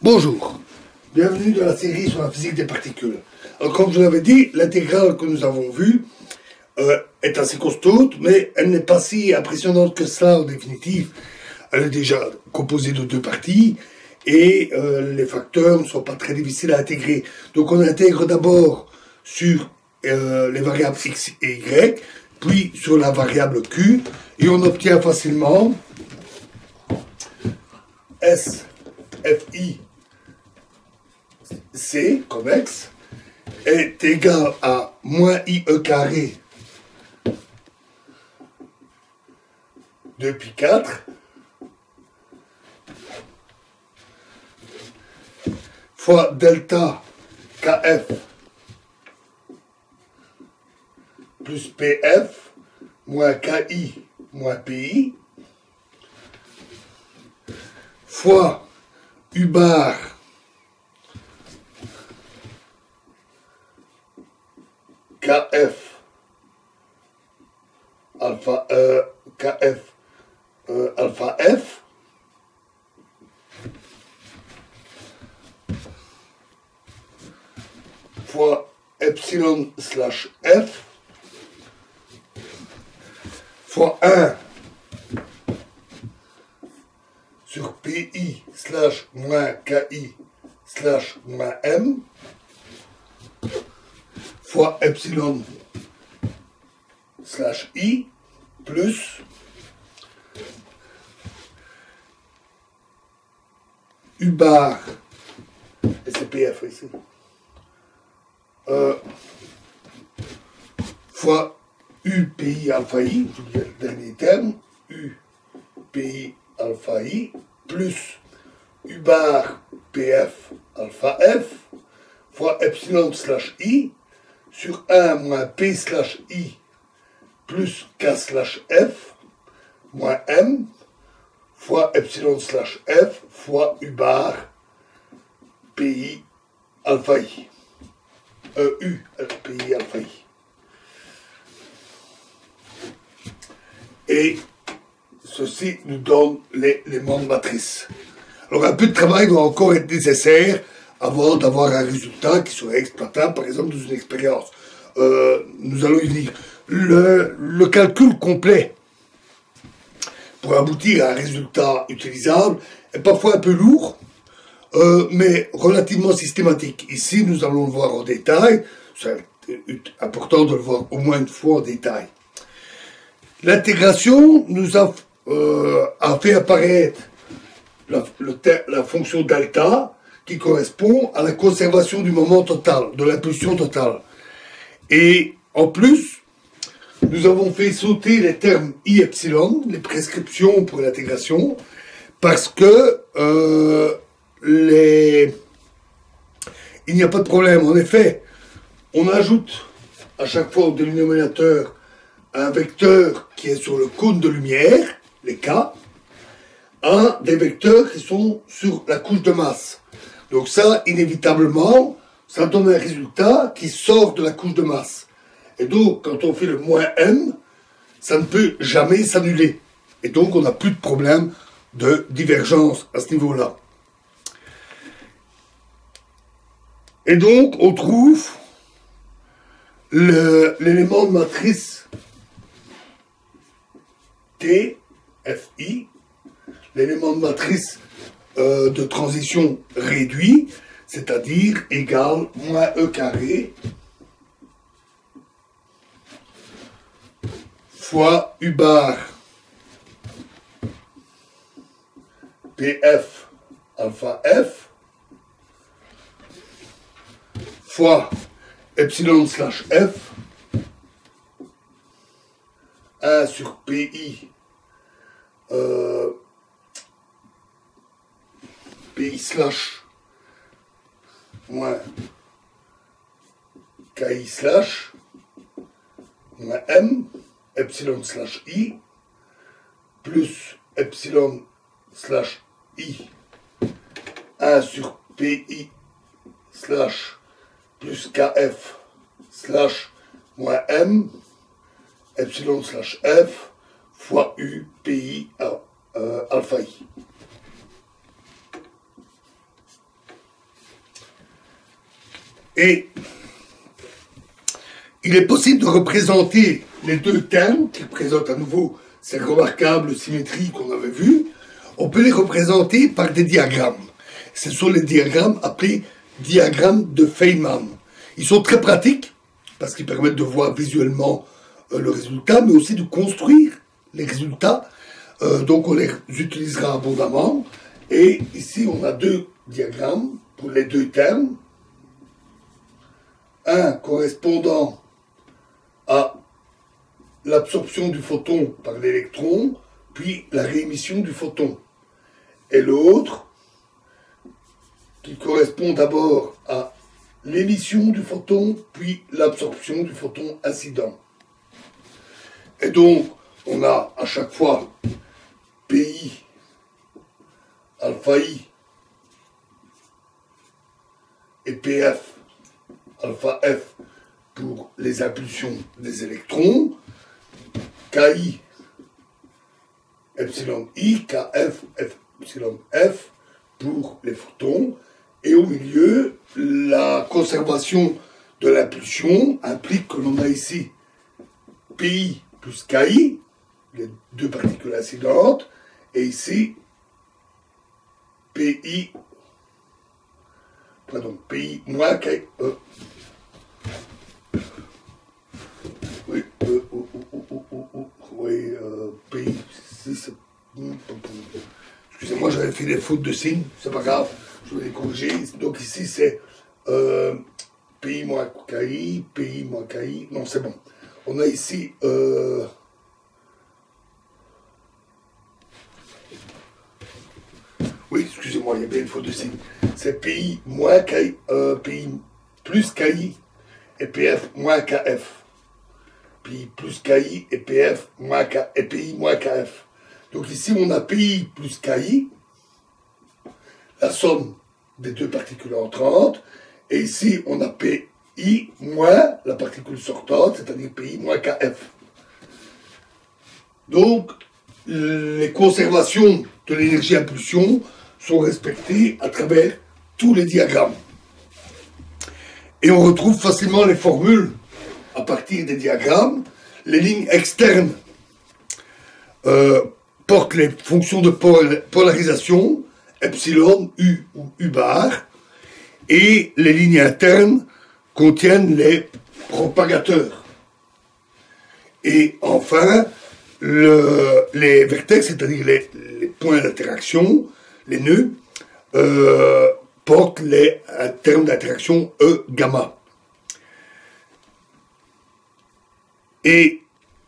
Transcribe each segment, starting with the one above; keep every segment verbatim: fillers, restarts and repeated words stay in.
Bonjour, bienvenue dans la série sur la physique des particules. Alors comme je vous l'avais dit, l'intégrale que nous avons vue euh, est assez costaud, mais elle n'est pas si impressionnante que cela en définitive. Elle est déjà composée de deux parties et euh, les facteurs ne sont pas très difficiles à intégrer. Donc on intègre d'abord sur euh, les variables x et y, puis sur la variable q, et on obtient facilement S Fi C, comme x, est égal à moins I E carré de pi quatre fois delta Kf plus Pf moins Ki moins Pi fois U bar Kf alpha euh, Kf euh, alpha F fois epsilon slash F fois un sur Pi slash moins Ki slash moins M fois epsilon slash I plus U bar, et c'est P F ici, euh, fois U P I alpha I, le dernier terme, U P I alpha I, plus U bar P F alpha F, fois epsilon slash I, sur un moins P slash I, plus K slash F, moins M, fois epsilon slash F, fois U bar P I alpha I. Euh, U, P I alpha I. Et ceci nous donne l'élément de matrice. Alors un peu de travail doit encore être nécessaire avant d'avoir un résultat qui serait exploitable, par exemple, dans une expérience. Euh, nous allons y venir. Le, le calcul complet pour aboutir à un résultat utilisable est parfois un peu lourd, euh, mais relativement systématique. Ici, nous allons le voir en détail. C'est important de le voir au moins une fois en détail. L'intégration nous a, euh, a fait apparaître la, le, la fonction delta qui correspond à la conservation du moment total, de l'impulsion totale. Et en plus, nous avons fait sauter les termes I epsilon, les prescriptions pour l'intégration, parce que euh, les... il n'y a pas de problème. En effet, on ajoute à chaque fois au dénominateur un vecteur qui est sur le cône de lumière, les K, à des vecteurs qui sont sur la couche de masse. Donc ça, inévitablement, ça donne un résultat qui sort de la couche de masse. Et donc, quand on fait le moins M, ça ne peut jamais s'annuler. Et donc, on n'a plus de problème de divergence à ce niveau-là. Et donc, on trouve l'élément de matrice T, F I, l'élément de matrice euh, de transition réduit, c'est-à-dire égal moins E carré fois U bar P F alpha F fois epsilon slash F un sur P I euh, P I slash moins Ki slash moins M epsilon slash I plus epsilon slash I un sur P I slash plus Kf slash moins M epsilon slash F fois U P I euh, alpha I. Et il est possible de représenter les deux termes, qui représentent à nouveau ces remarquables symétries qu'on avait vues, on peut les représenter par des diagrammes. Ce sont les diagrammes appelés diagrammes de Feynman. Ils sont très pratiques, parce qu'ils permettent de voir visuellement euh, le résultat, mais aussi de construire les résultats. Euh, donc on les utilisera abondamment. Et ici, on a deux diagrammes pour les deux termes. Un correspondant à l'absorption du photon par l'électron, puis la réémission du photon. Et l'autre, qui correspond d'abord à l'émission du photon, puis l'absorption du photon incident. Et donc, on a à chaque fois P I, alpha I, et P F, alpha F, pour les impulsions des électrons, K I, epsilon I, K F, epsilon F, pour les photons, et au milieu, la conservation de l'impulsion implique que l'on a ici P I plus K I, les deux particules incidentes, et ici P I, pardon, P I moins K I, euh, oui, euh, oh, oh, oh, oh, oh, oh, oui, euh, P I, c'est, excusez-moi, j'avais fait des fautes de signes, c'est pas grave, je vais les corriger. Donc ici c'est euh, P I moins K I, P I moins K I, non c'est bon. On a ici euh, oui, excusez-moi, il y a bien une faute de signe. C'est P I moins K I, euh, P I plus K I et P F moins K F. P I plus K I et P F moins K, et P I moins K F. Donc ici on a P I plus K I, la somme des deux particules entrantes, et ici on a P I moins la particule sortante, c'est-à-dire P I moins K F. Donc les conservations de l'énergie impulsion sont respectées à travers tous les diagrammes. Et on retrouve facilement les formules à partir des diagrammes. Les lignes externes euh, portent les fonctions de polarisation, epsilon, U ou U bar, et les lignes internes contiennent les propagateurs. Et enfin, le, les vertex, c'est-à-dire les, les points d'interaction, les nœuds, euh, portent les termes d'interaction E gamma. Et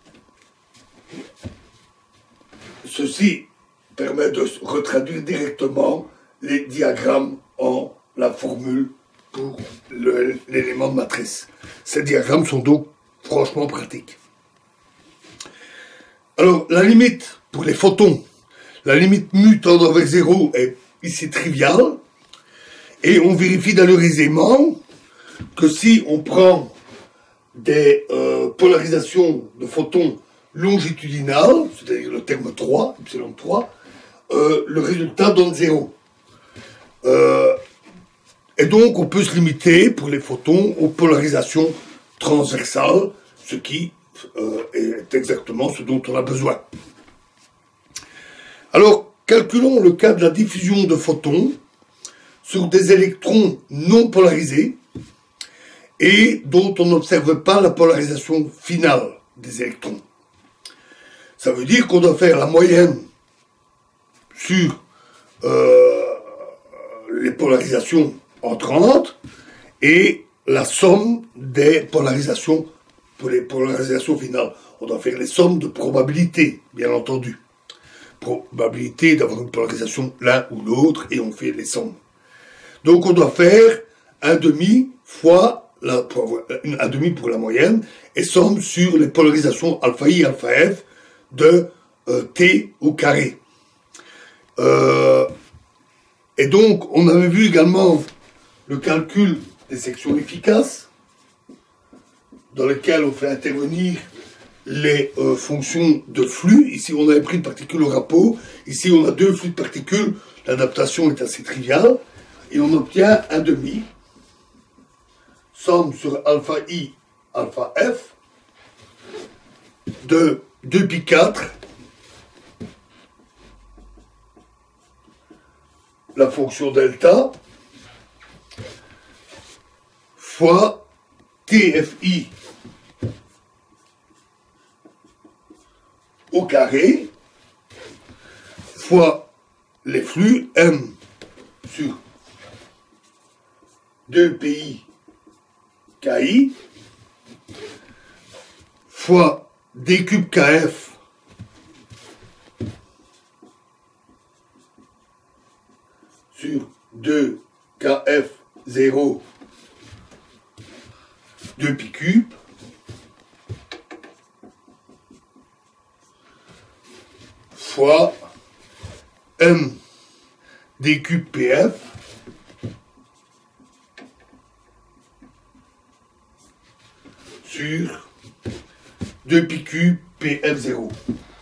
ceci permet de retraduire directement les diagrammes en la formule pour l'élément de matrice. Ces diagrammes sont donc franchement pratiques. Alors, la limite pour les photons, la limite mu tendant vers zéro est ici triviale, et on vérifie d'ailleurs aisément que si on prend des euh, polarisations de photons longitudinales, c'est-à-dire le terme trois, epsilon trois, euh, le résultat donne zéro. Euh, et donc on peut se limiter pour les photons aux polarisations transversales, ce qui euh, est exactement ce dont on a besoin. Alors, calculons le cas de la diffusion de photons sur des électrons non polarisés et dont on n'observe pas la polarisation finale des électrons. Ça veut dire qu'on doit faire la moyenne sur euh, les polarisations entrantes et la somme des polarisations pour les polarisations finales. On doit faire les sommes de probabilité, bien entendu. Probabilité d'avoir une polarisation l'un ou l'autre, et on fait les sommes. Donc on doit faire un demi fois la, un demi pour la moyenne, et somme sur les polarisations alpha I, alpha F de euh, T au carré. Euh, et donc on avait vu également le calcul des sections efficaces, dans lequel on fait intervenir les euh, fonctions de flux. Ici, on avait pris une particule au rapport. Ici, on a deux flux de particules. L'adaptation est assez triviale. Et on obtient un demi somme sur alpha i, alpha f, de deux pi quatre, la fonction delta, fois tfi au carré, fois les flux m sur deux pi ki, fois d cube kf sur deux kf zéro deux pi cube, fois m d cube pf sur deux pi cube pf zéro.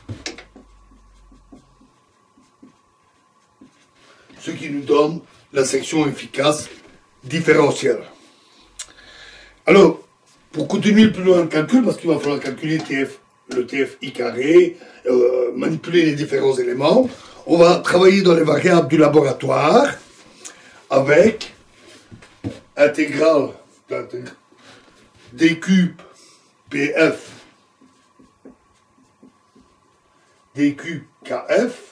Ce qui nous donne la section efficace différentielle. Alors, pour continuer plus loin le calcul, parce qu'il va falloir calculer T F, le T F I carré, euh, manipuler les différents éléments, on va travailler dans les variables du laboratoire avec intégrale d cube pf d cube kf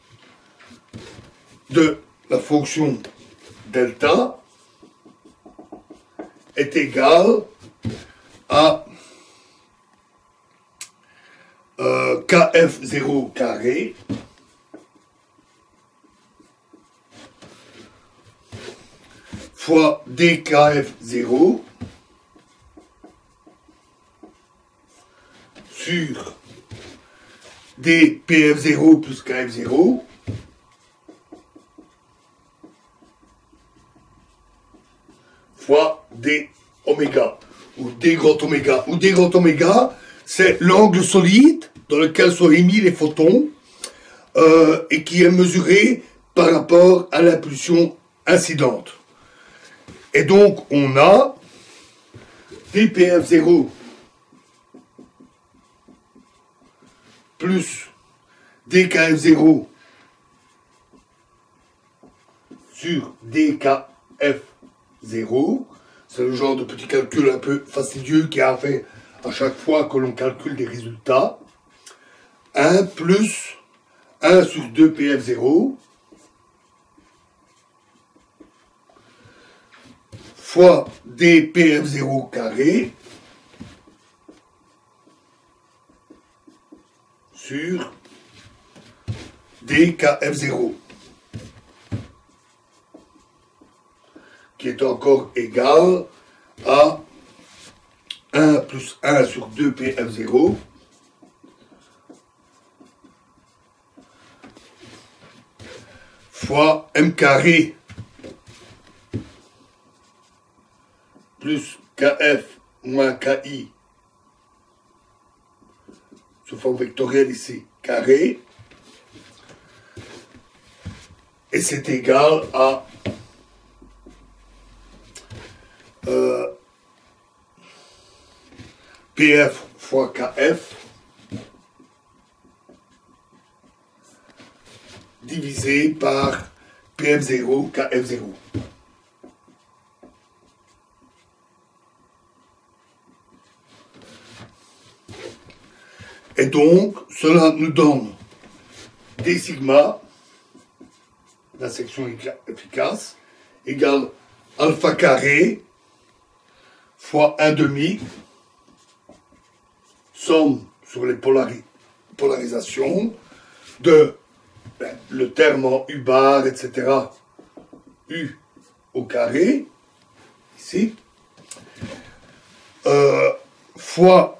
de la fonction delta est égal à euh, kf zéro carré fois dkf zéro sur dpf zéro plus kf zéro fois d oméga, ou d grand oméga, ou d grand oméga, c'est l'angle solide dans lequel sont émis les photons euh, et qui est mesuré par rapport à l'impulsion incidente. Et donc on a dpf zéro plus dkf zéro sur dkf zéro, c'est le genre de petit calcul un peu fastidieux qui a fait à chaque fois que l'on calcule des résultats. un plus un sur deux P F zéro fois d P F zéro carré sur d K F zéro, qui est encore égal à un plus un sur deux P F zéro fois M carré plus Kf moins Ki sous forme vectorielle ici, carré, et c'est égal à euh, Pf fois Kf divisé par P F zéro, K F zéro. Et donc, cela nous donne d sigma, la section efficace, égale alpha carré fois un demi, somme sur les polari polarisations de ben, le terme en U bar, et cetera, U au carré, ici, euh, fois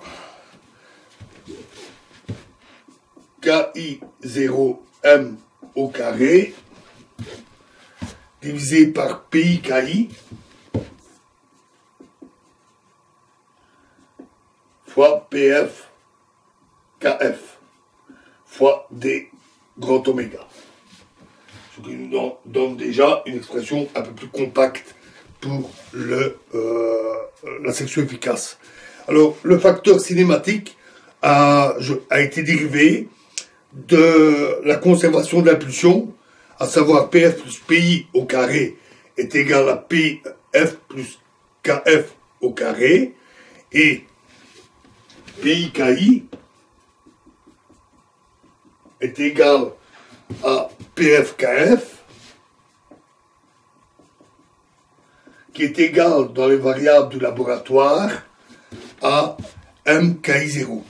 Ki zéro M au carré, divisé par Pi Ki, fois Pf Kf, fois D grand oméga. Ce qui nous donne déjà une expression un peu plus compacte pour le, euh, la section efficace. Alors, le facteur cinématique a, je, a été dérivé de la conservation de l'impulsion, à savoir P F plus P I au carré est égal à P F plus K F au carré, et P I K I est égal à P F K F, qui est égal dans les variables du laboratoire à M K I zéro.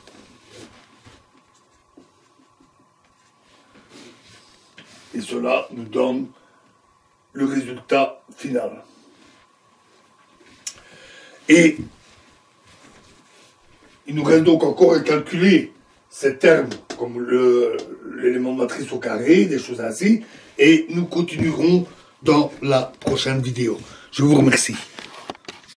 Et cela nous donne le résultat final. Et il nous reste donc encore à calculer ces termes comme l'élément matrice au carré, des choses ainsi, et nous continuerons dans la prochaine vidéo. Je vous remercie.